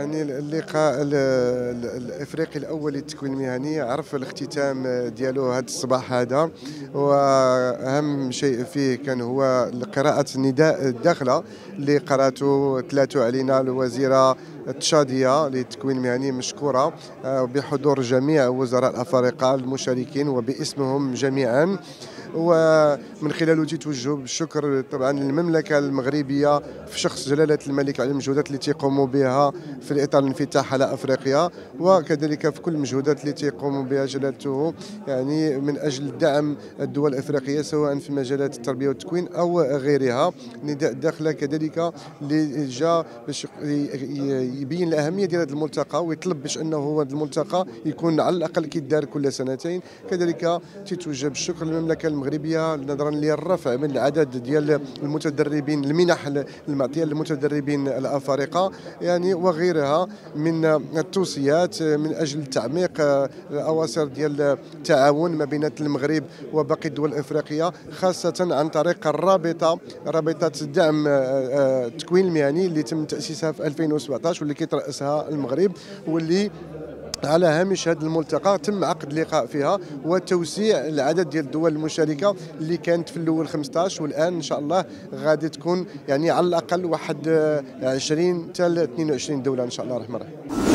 يعني اللقاء الافريقي الاول للتكوين المهني عرف الاختتام ديالو هذا الصباح هذا، واهم شيء فيه كان هو قراءة النداء الداخله اللي قراته تلاتو علينا الوزيره التشاديه للتكوين المهني مشكوره، بحضور جميع وزراء الافارقه المشاركين وباسمهم جميعا. ومن خلاله تيتوجه بالشكر طبعا للمملكه المغربيه في شخص جلاله الملك على المجهودات اللي تيقوموا بها في اطار الانفتاح على افريقيا، وكذلك في كل المجهودات اللي تيقوم بها جلالته يعني من اجل دعم الدول الافريقيه سواء في مجالات التربيه والتكوين او غيرها. نداء الداخله كذلك اللي جاء باش يبين الاهميه ديال هذا الملتقى ويطلب باش انه هذا الملتقى يكون على الاقل كيدار كل سنتين. كذلك تيتوجه بالشكر للمملكه المغربيه نظرا للرفع من العدد ديال المتدربين، المنح المعطيه للمتدربين الافارقه يعني وغيرها من التوصيات من اجل تعميق الاواصر ديال التعاون ما بين المغرب وباقي الدول الافريقيه، خاصه عن طريق رابطه دعم التكوين المهني اللي تم تاسيسها في 2017 واللي كيترأسها المغرب، واللي على هامش هذا الملتقى تم عقد لقاء فيها وتوسيع العدد ديال الدول المشاركه اللي كانت في الاول 15 والان ان شاء الله غادي تكون يعني على الاقل واحد 20 حتى 22 دوله ان شاء الله الرحمن الرحيم.